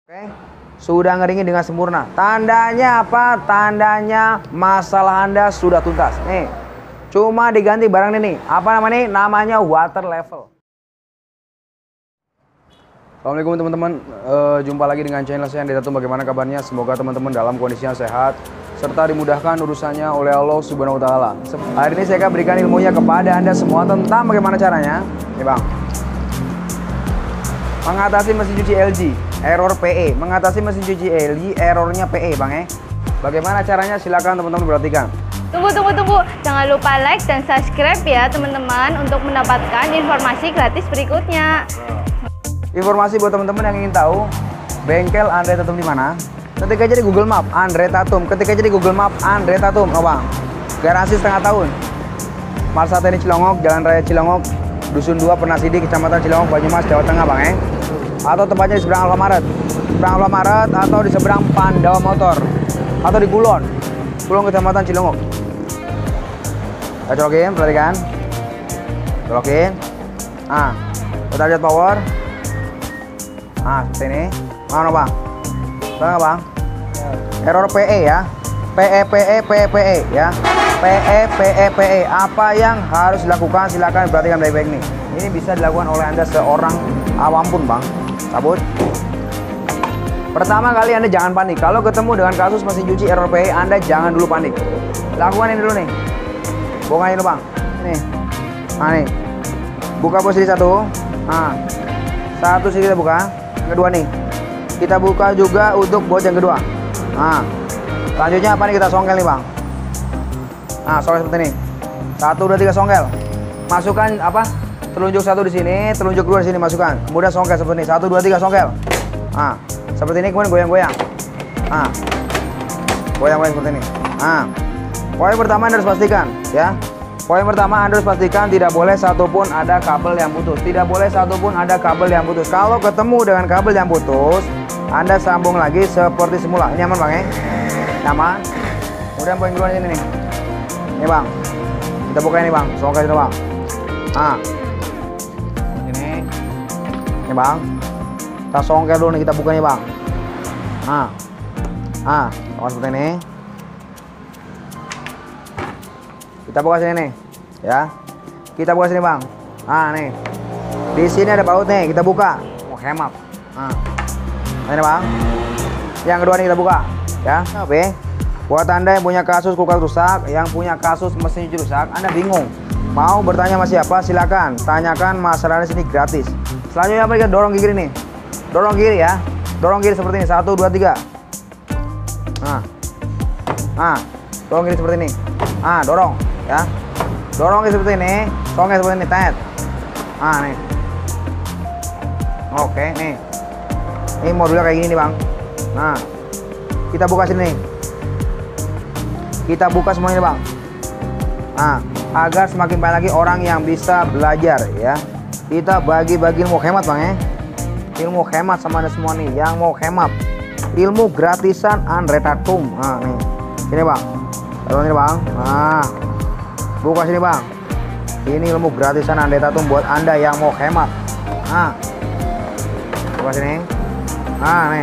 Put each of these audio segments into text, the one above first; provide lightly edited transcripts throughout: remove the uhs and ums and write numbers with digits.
Oke, sudah ngeringin dengan sempurna. Tandanya apa? Tandanya masalah Anda sudah tuntas. Nih, cuma diganti barang ini. Apa namanya? Namanya water level. Assalamualaikum teman-teman. Jumpa lagi dengan channel saya Andi Tatum. Bagaimana kabarnya? Semoga teman-teman dalam kondisi yang sehat serta dimudahkan urusannya oleh Allah Subhanahu wa taala. Hari ini saya akan berikan ilmunya kepada Anda semua tentang bagaimana caranya. Nih, Bang. Mengatasi mesin cuci LG error PE, mengatasi mesin cuci LG errornya PE, Bang. Bagaimana caranya? Silakan teman-teman perhatikan. Tunggu. Jangan lupa like dan subscribe ya teman-teman untuk mendapatkan informasi gratis berikutnya. Informasi buat teman-teman yang ingin tahu bengkel Andre Tatum di mana? Ketik aja di Google Map Andre Tatum. Ketik aja di Google Map Andre Tatum. Oh, Bang. Garansi setengah tahun. Marsateni Cilongok, Jalan Raya Cilongok, Dusun 2, Pernasidi, Kecamatan Cilongok, Banyumas, Jawa Tengah, Bang. Atau tempatnya di seberang Alfamaret, atau di seberang Pandawa Motor, atau di Kulon Kecamatan Cilongok. Kita colokin, perhatikan, colokin. Kita lihat power. Seperti ini. Mana, Bang? Bang, Bang? Error PE ya. PE ya. PE. Apa yang harus dilakukan? Silakan perhatikan baik-baik nih. Ini bisa dilakukan oleh Anda seorang awam pun, Bang. Cabut. Pertama kali Anda jangan panik. Kalau ketemu dengan kasus mesin cuci error PE, Anda jangan dulu panik. Lakukan ini dulu nih. Bukain dulu, Bang. Nih. Nih. Buka posisi 1. Satu sih kita buka. Yang kedua nih. Kita buka juga untuk bot yang kedua. Selanjutnya apa nih? Kita songkel nih, Bang. Songkel seperti ini. 1, 2, 3 songkel. Masukkan apa? Telunjuk 1 di sini, telunjuk 2 di sini, masukkan. Kemudian songkel seperti ini. 1, 2, 3 songkel. Seperti ini, kemudian goyang-goyang. Goyang-goyang seperti ini. Poin pertama Anda harus pastikan, ya. Poin pertama Anda harus pastikan tidak boleh satupun ada kabel yang putus. Tidak boleh satupun ada kabel yang putus. Kalau ketemu dengan kabel yang putus, Anda sambung lagi seperti semula. Ini aman, Bang, ya? Nyaman. Kemudian poin kedua di sini nih. Ini, Bang. Kita buka ini, Bang. Songkel itu, Bang. Ini, Bang. Kita songkel dulu nih, kita buka nih, Bang. Seperti ini. Kita buka sini nih, ya. Kita buka sini, Bang. Nih. Di sini ada baut nih, kita buka. Hemat. Ini, Bang. Yang kedua nih kita buka, ya. Oke. Buat Anda yang punya kasus kulkas rusak, yang punya kasus mesin cuci rusak, Anda bingung mau bertanya sama siapa, silakan tanyakan masalahnya sini gratis. Selanjutnya apa? Kita dorong ke kiri nih. Dorong kiri ya. Dorong kiri seperti ini. 1, 2, 3. Dorong kiri seperti ini. Dorong ya. Dorong kiri seperti ini. Songkel seperti ini. Tet. Nih. Oke, nih. Ini modulnya kayak gini nih, Bang. Kita buka sini nih. Kita buka semuanya, Bang. Agar semakin banyak lagi orang yang bisa belajar, ya. Kita bagi-bagi ilmu hemat, Bang, ya. Ilmu hemat sama Anda semua nih yang mau hemat. Ilmu gratisan Andre Tatum. Nih. Sini, Bang. Taruh sini, Bang. Buka sini, Bang. Ini ilmu gratisan Andre Tatum buat Anda yang mau hemat. Buka sini. Nih.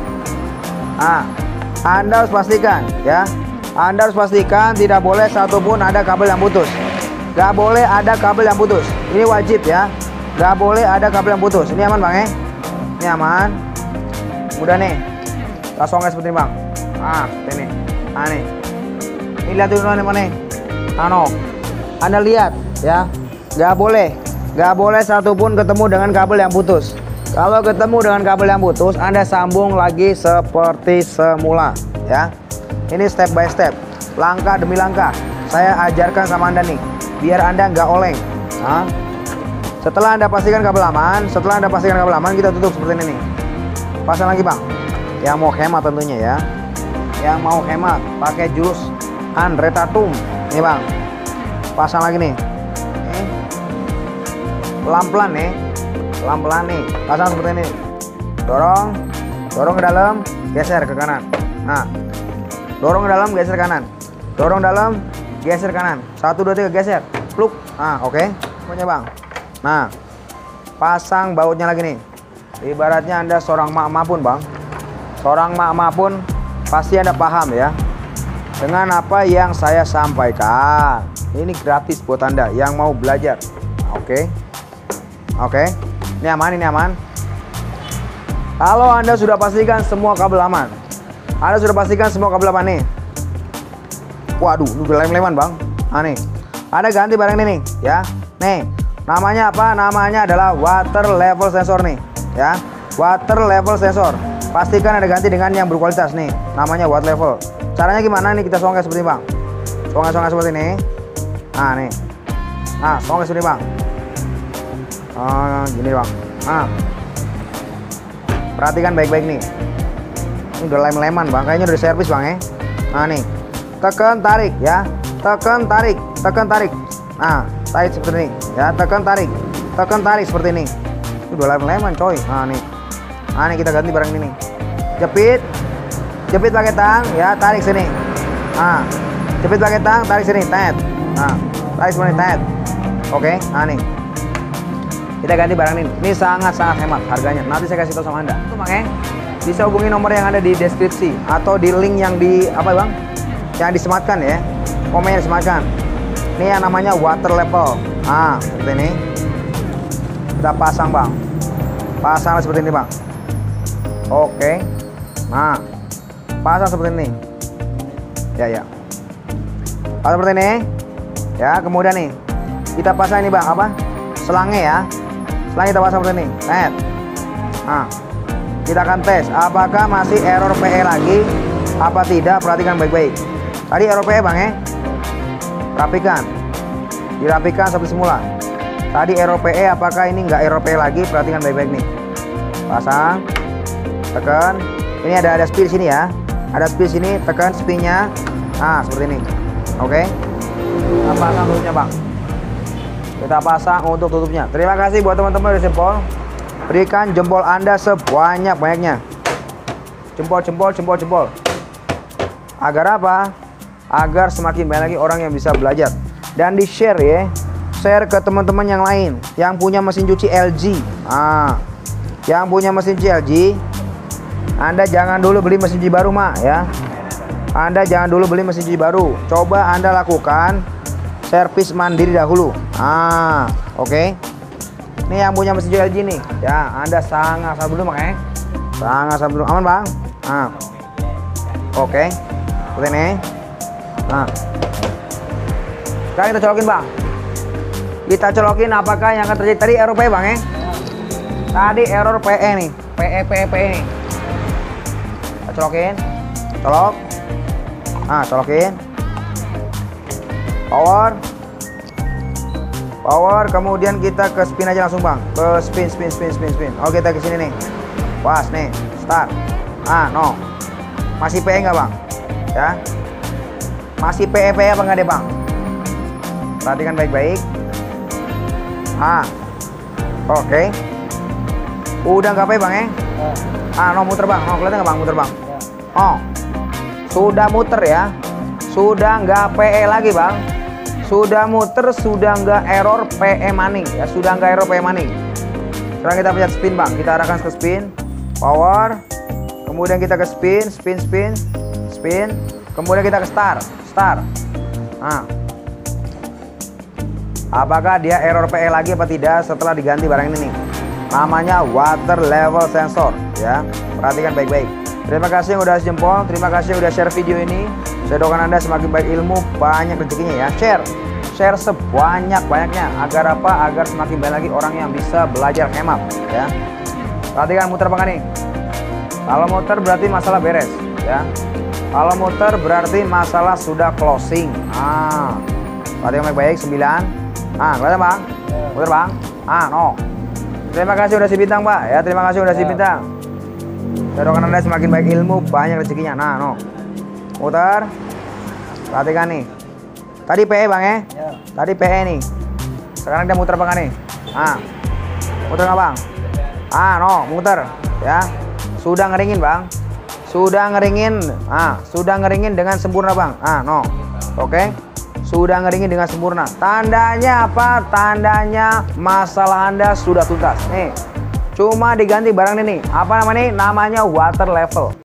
Anda harus pastikan, ya. Anda harus pastikan tidak boleh satupun ada kabel yang putus. Gak boleh ada kabel yang putus. Ini wajib, ya. Gak boleh ada kabel yang putus. Ini aman, Bang, ya. Ini aman. Udah nih. Kita songkel seperti ini, Bang. Seperti ini. Nih. Ini lihat dulu nih, mana nih. Anda lihat, ya. Gak boleh satupun ketemu dengan kabel yang putus. Kalau ketemu dengan kabel yang putus, Anda sambung lagi seperti semula, ya. Ini step by step, langkah demi langkah. Saya ajarkan sama Anda nih, biar Anda nggak oleng. Setelah Anda pastikan kabel aman, kita tutup seperti ini nih. Pasang lagi, Bang. Yang mau hemat tentunya, ya. Yang mau hemat, pakai jurus Andre Tatum. Nih, Bang. Pasang lagi nih. Pelan-pelan nih. Pelan-pelan nih. Pasang seperti ini. Dorong ke dalam, geser ke kanan. Dorong ke dalam, geser kanan. Dorong dalam, geser kanan. 1, 2, 3, geser. Pluk. Oke. Semuanya, Bang. Pasang bautnya lagi nih. Ibaratnya Anda seorang mak-mak pun, Bang. seorang mak-mak pun pasti Anda paham ya dengan apa yang saya sampaikan. Ini gratis buat Anda yang mau belajar. Oke. Ini aman. Kalau Anda sudah pastikan semua kabel aman, Anda sudah pastikan semua kabel aman nih. Waduh, ini udah lem-leman bang. Nih, Anda ganti barang ini nih, ya. Nih, namanya apa? Namanya adalah water level sensor nih, ya. Water level sensor. Pastikan Anda ganti dengan yang berkualitas nih. Namanya water level. Caranya gimana nih? Kita songkel seperti ini bang. Songkel seperti ini. Nah nih. Nah, songkel seperti ini bang. Gini bang. Nah, perhatikan baik-baik nih. Ini udah lem-leman bang. Kayaknya udah servis bang ya. Nah nih. Tekan tarik ya. Tekan tarik. Nah, tarik seperti ini. Ya, tekan tarik seperti ini. Ini udah lem-leman coy. Nah nih. Nah nih kita ganti barang ini nih. Jepit pakai tang ya, tarik sini. Nah, jepit pakai tang, tarik sini, tet. Nah, tarik sini, tet. Oke, nah nih. Kita ganti barang ini. Ini sangat-sangat hemat harganya. Nanti saya kasih tahu sama Anda. Itu Bang bisa hubungi nomor yang ada di deskripsi atau di link yang di apa Bang? Yang disematkan ya. Komennya disematkan. Ini yang namanya water level. Nah, seperti ini. Kita pasang Bang. Pasang seperti ini Bang. Oke. Nah, pasang seperti ini. Ya. Pasang seperti ini. Ya, kemudian nih kita pasang ini Bang, apa? Selangnya ya. Selang kita pasang seperti ini. Net. Nah, kita akan tes apakah masih error PE lagi apa tidak. Perhatikan baik-baik. Tadi error PE Bang ya. Rapikan. Dirapikan seperti semula. Tadi error PE, apakah ini enggak error PE lagi? Perhatikan baik-baik nih. Pasang. Tekan. Ini ada spin sini ya. Ada spin sini, tekan spinnya. Nah, seperti ini. Oke. Kita pasang tutupnya Bang. Kita pasang untuk tutupnya. Terima kasih buat teman-teman dari jempol. Berikan jempol Anda sebanyak-banyaknya. Jempol. Agar apa? Agar semakin banyak lagi orang yang bisa belajar. Dan di-share ya. Share ke teman-teman yang lain yang punya mesin cuci LG. Nah, yang punya mesin cuci LG, Anda jangan dulu beli mesin cuci baru Mak ya. Anda jangan dulu beli mesin cuci baru. Coba Anda lakukan servis mandiri dahulu. Oke. Ini yang punya mesin cuci LG nih. Ya, Anda sangat dulu makanya. Sangat dulu. Aman Bang. Nah. Oke. Seperti ini. Nah. Sekarang kita colokin Bang. Kita colokin apakah yang akan terjadi. Tadi error PE Bang ya. Tadi error PE nih. PE nih. Kita colokin. Colok. Nah, colokin. Power, kemudian kita ke spin aja langsung Bang. Ke spin. Oke, kita ke sini nih. Pas nih, start. No. Masih PE nggak Bang? Ya. Masih PE apa nggak deh Bang? Perhatikan baik-baik. Oke. Udah nggak PE Bang ya? No, muter Bang. Kelihatan nggak Bang? Muter Bang. Sudah muter ya. Sudah nggak PE lagi Bang. Sudah muter, sudah nggak error PE maning ya. Sudah nggak error PE maning. Sekarang kita pencet spin Bang. Kita arahkan ke spin. Power. Kemudian kita ke spin. Kemudian kita ke start. Nah. Apakah dia error PE lagi apa tidak setelah diganti barang ini nih? Namanya water level sensor ya. Perhatikan baik-baik. Terima kasih yang udah jempol, terima kasih yang udah share video ini. Saya doakan Anda semakin baik ilmu, banyak rezekinya ya. Share sebanyak-banyaknya. Agar apa? Agar semakin banyak lagi orang yang bisa belajar hemat ya. Perhatikan muter Bang nih. Kalau muter berarti masalah beres ya. Kalau muter berarti masalah sudah closing. Perhatikan baik-baik 9. Kelihatan Bang? Muter Bang? No. Terima kasih udah si bintang Pak ya. Terima kasih udah si bintang. Saya doakan Anda semakin baik ilmu, banyak rezekinya. No. Muter. Perhatikan nih. Tadi PE Bang ya? Tadi PE nih. Sekarang dia muter Bang nih. Muter nggak Bang? No, muter ya. Sudah ngeringin Bang. Sudah ngeringin dengan sempurna Bang. No. Oke. Sudah ngeringin dengan sempurna. Tandanya apa? Tandanya masalah Anda sudah tuntas. Nih. Cuma diganti barang ini. Apa namanya? Namanya water level.